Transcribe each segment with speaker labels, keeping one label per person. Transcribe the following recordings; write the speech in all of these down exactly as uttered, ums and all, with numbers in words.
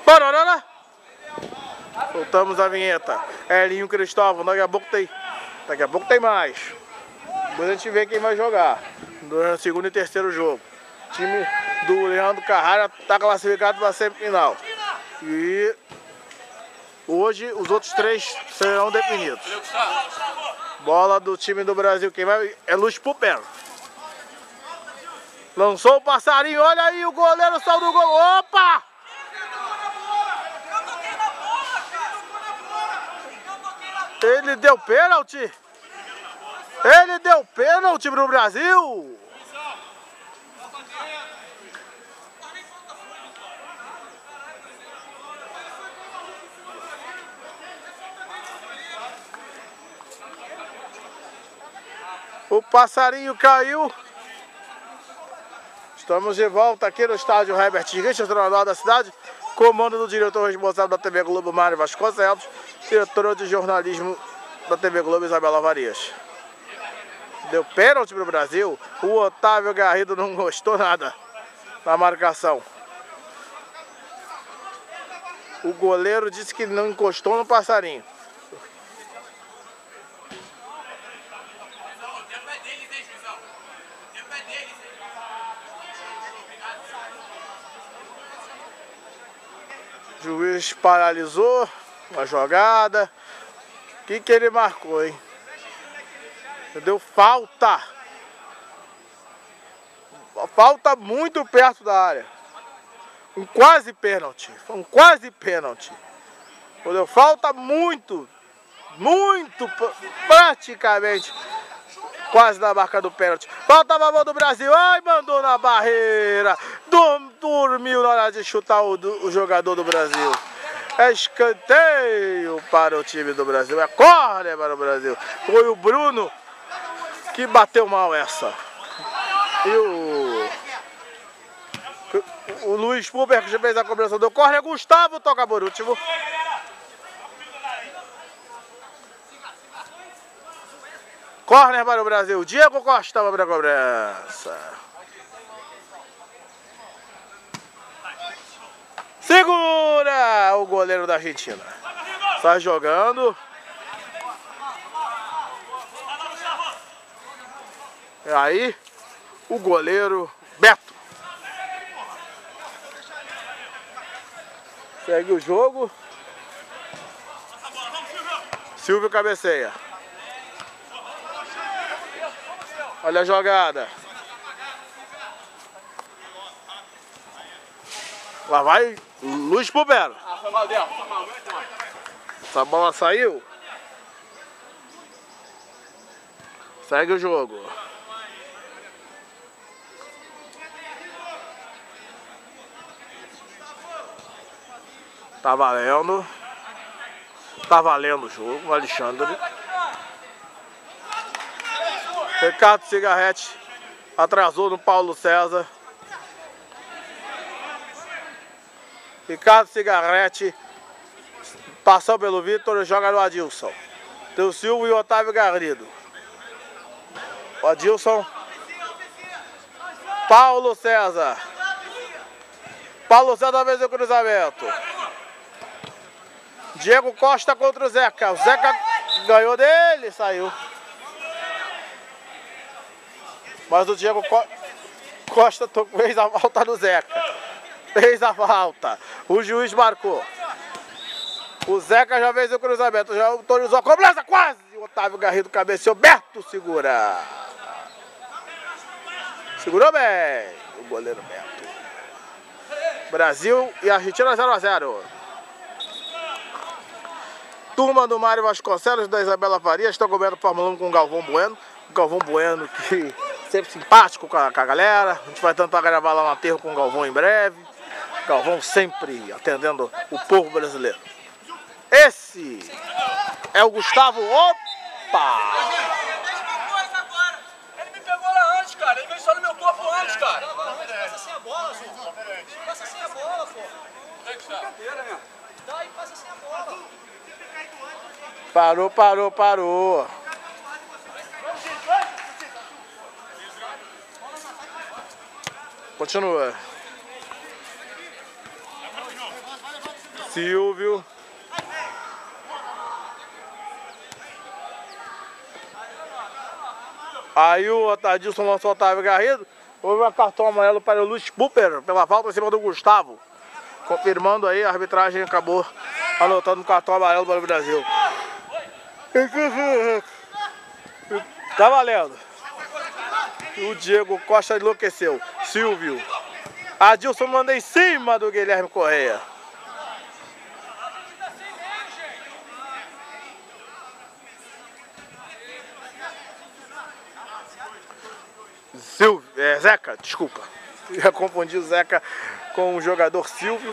Speaker 1: Parará! Soltamos a vinheta. Elinho Cristóvão, daqui a pouco tem. Daqui a pouco tem mais. Depois a gente vê quem vai jogar. No segundo e terceiro jogo. O time do Leandro Carrara está classificado para a semifinal. E hoje os outros três serão definidos. Bola do time do Brasil. Quem vai é Luiz Pupero. Lançou o passarinho. Olha aí o goleiro saiu do gol. Opa! Ele deu pênalti. Ele deu pênalti pro Brasil. O passarinho caiu. Estamos de volta aqui no estádio Herbert Richards, treinador da cidade. Comando do diretor responsável da T V Globo, Mário Vasconcelos. Diretora de jornalismo da T V Globo, Isabela Varias. Deu pênalti pro Brasil. O Otávio Garrido não gostou nada da marcação. O goleiro disse que não encostou no passarinho. O juiz paralisou a jogada. O que que ele marcou, hein? Deu falta. Falta muito perto da área. Um quase pênalti. Foi um quase pênalti. Deu falta muito. Muito. Praticamente. Quase na marca do pênalti. Falta a favor do Brasil. Ai, mandou na barreira. Dormiu na hora de chutar o, o jogador do Brasil. É escanteio para o time do Brasil. É córner para o Brasil. Foi o Bruno que bateu mal essa. E o, o Luiz Puber, que já fez a cobrança do córner. Gustavo toca por último. Córner para o Brasil. Diego Costa para a cobrança. Segura o goleiro da Argentina. Está jogando. E aí, o goleiro Beto. Segue o jogo. Silvio cabeceia. Olha a jogada. Lá vai Luiz Pupero. Essa bola saiu. Segue o jogo. Tá valendo. Tá valendo o jogo, Alexandre. Ricardo Cigarrete atrasou no Paulo César. Ricardo Cigarrete passou pelo Vitor e joga no Adilson. Tem o Silvio e o Otávio Garrido. O Adilson. Paulo César. Paulo César fez o cruzamento. Diego Costa contra o Zeca. O Zeca ganhou dele, saiu. Mas o Diego Co Costa fez a falta do Zeca. Fez a falta. O juiz marcou. O Zeca já fez o cruzamento. Já autorizou a cobrança. Quase. O Otávio Garrido cabeceou. Beto segura. Segurou bem. O goleiro Beto. Brasil e Argentina zero a zero. Turma do Mário Vasconcelos, da Isabela Farias. Estão comendo Fórmula um com o Galvão Bueno. O Galvão Bueno que sempre simpático com a, com a galera. A gente vai tentar gravar lá no aterro com o Galvão em breve. Galvão sempre atendendo o povo brasileiro. Esse é o Gustavo. Opa!
Speaker 2: Ele me pegou lá antes, cara. Ele veio só no meu corpo antes, cara. Passa sem a bola, João. Passa sem a bola, pô. Brincadeira, né? Dá e passa sem a bola.
Speaker 1: Parou, parou, parou. Continua. Silvio. Aí o Adilson lançou o Otávio Garrido. Houve um cartão amarelo para o Luiz Cooper pela falta em cima do Gustavo. Confirmando aí, a arbitragem acabou anotando um cartão amarelo para o Brasil. Tá valendo. O Diego Costa enlouqueceu. Silvio. Adilson manda em cima do Guilherme Correia. Silvio, é, Zeca, desculpa. Eu confundi o Zeca com o jogador Silvio.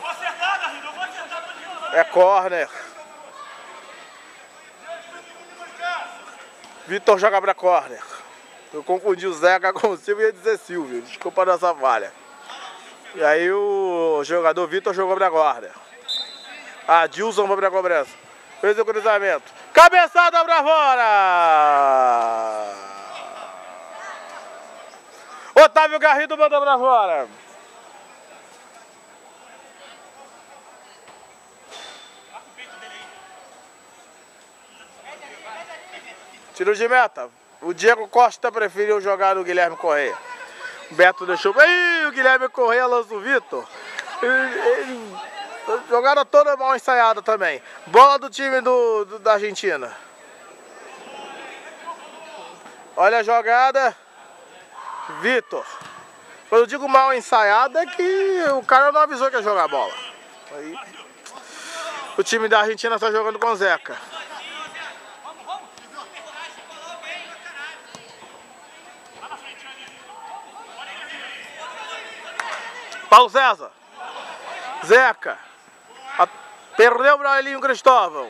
Speaker 1: É corner. Vitor joga pra corner. Eu confundi o Zeca com o Silvio e ia dizer Silvio. Desculpa a nossa falha. E aí o jogador Vitor jogou pra corner. Adilson vai pra cobrança. Fez o cruzamento. Cabeçada pra fora! Otávio Garrido manda pra fora. Tiro de meta. O Diego Costa preferiu jogar no Guilherme Correia. O Beto deixou. Ih, o Guilherme Correia lança o Vitor. Jogada toda mal ensaiada também. Bola do time do, do, da Argentina. Olha a jogada. Vitor. Quando eu digo mal ensaiada é que o cara não avisou que ia jogar a bola. Aí, o time da Argentina está jogando com o Zeca. Paulo César. Zeca. A, perdeu para Elinho Cristóvão.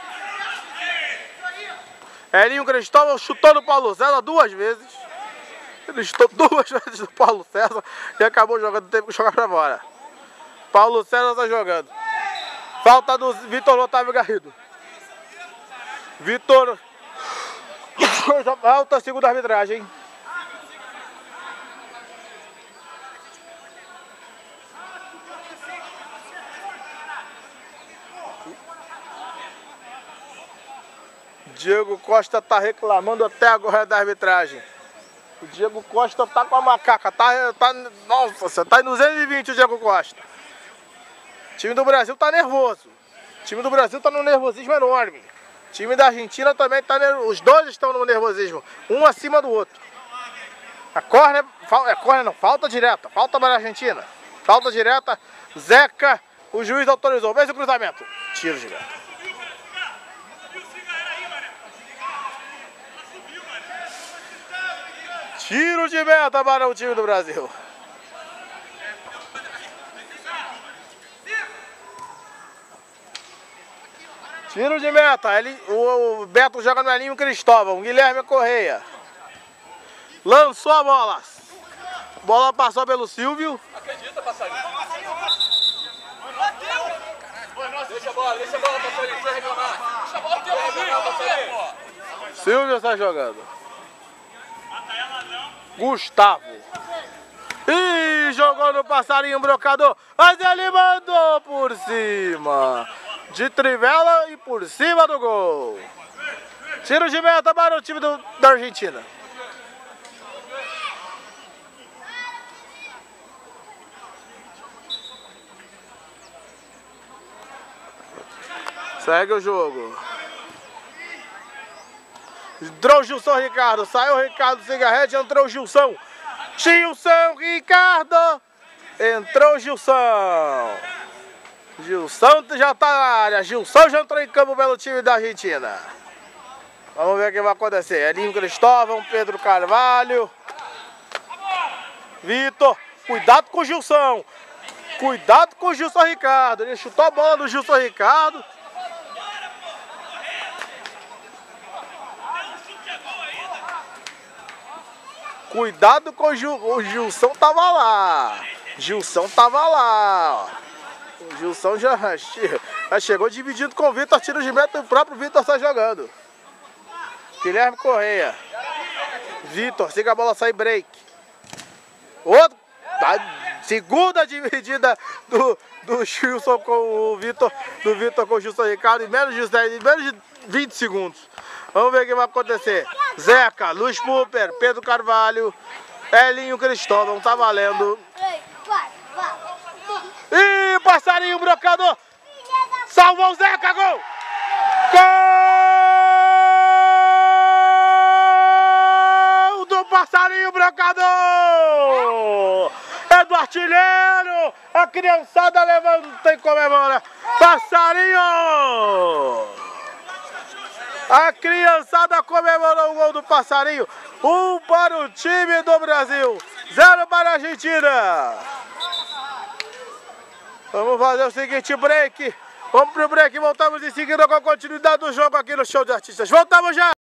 Speaker 1: Elinho Cristóvão chutou no Paulo César duas vezes. Ele chutou duas vezes no Paulo César e acabou jogando, teve que jogar pra fora. Paulo César tá jogando. Falta do Vitor Otávio Garrido. Vitor. Falta, segunda arbitragem. Diego Costa tá reclamando até agora da arbitragem. O Diego Costa tá com a macaca, tá, tá, nossa, você tá em duzentos e vinte o Diego Costa. O time do Brasil tá nervoso. O time do Brasil tá num nervosismo enorme. O time da Argentina também tá nervoso. Os dois estão no nervosismo, um acima do outro. A corner, é corner não, falta direta, falta para a Argentina. Falta direta, Zeca, o juiz autorizou. Vê o cruzamento. Tiro direto. Tiro de meta para o time do Brasil. Tiro de meta. Ele, o, o Beto joga no Elinho Cristóvão. Guilherme Correia. Lançou a bola. Bola passou pelo Silvio.
Speaker 2: Acredita, passarinho. Deixa a bola, deixa a bola, passarinho. Sem reclamar. Deixa a bola, passarinho.
Speaker 1: Silvio está jogando. Gustavo. Ih, jogou no passarinho brocador. Mas ele mandou por cima. De trivela e por cima do gol. Tiro de meta para o time do, da Argentina. Segue o jogo. Entrou o Gilson Ricardo, saiu o Ricardo Cigarrete, entrou o Gilson. Gilson Ricardo, entrou o Gilson. Gilson já está na área, Gilson já entrou em campo pelo time da Argentina. Vamos ver o que vai acontecer. Elinho Cristóvão, Pedro Carvalho. Vitor, cuidado com o Gilson. Cuidado com o Gilson Ricardo, ele chutou a bola do Gilson Ricardo. Cuidado com o Gil... O Gilson tava lá. Gilson tava lá. Ó. O Gilson já, já chegou dividindo com o Vitor. Tiro de meta, o próprio Vitor está jogando. Guilherme Correia. Vitor, siga a bola, sai break. Outro. Tá Segunda dividida do, do Gilson com o Vitor, do Vitor com o Gilson Ricardo em menos de, dez, menos de vinte segundos. Vamos ver o que vai acontecer. Zeca, Luiz Puper, Pedro Carvalho, Elinho Cristóvão, tá valendo. Ih, passarinho brocador! Salvou o Zeca, gol! Gol do passarinho brocador! É do artilheiro! A criançada levanta e comemora! Passarinho! A criançada comemorou o gol do passarinho! Um para o time do Brasil, zero para a Argentina! Vamos fazer o seguinte, break. Vamos pro break, voltamos em seguida com a continuidade do jogo aqui no Show de Artistas. Voltamos já!